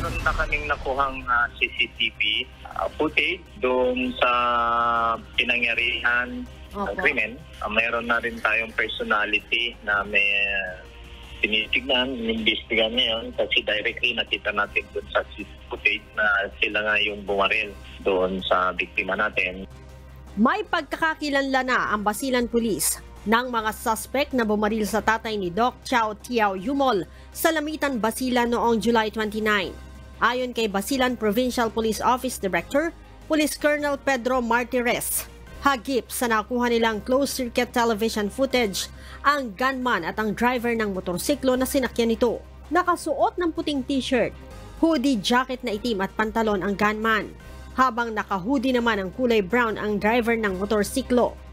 meron na kaming nakuhang CCTV footage doon sa pinangyarihan ng krimen. Mayroon na rin tayong personality na may tinitignan, inimbestigan ngayon kasi directly nakita natin doon sa footage na sila nga yung bumaril doon sa biktima natin. May pagkakakilanlan na ang Basilan Police ng mga suspect na bumaril sa tatay ni Doc Chow Tiao Yumol sa Lamitan, Basilan noong July 29. Ayon kay Basilan Provincial Police Office Director, Police Colonel Pedro Martires, hagip sa nakuha nilang closed-circuit television footage ang gunman at ang driver ng motorsiklo na sinakyan nito. Nakasuot ng puting t-shirt, hoodie, jacket na itim at pantalon ang gunman, habang naka-hoodie naman ang kulay brown ang driver ng motorsiklo.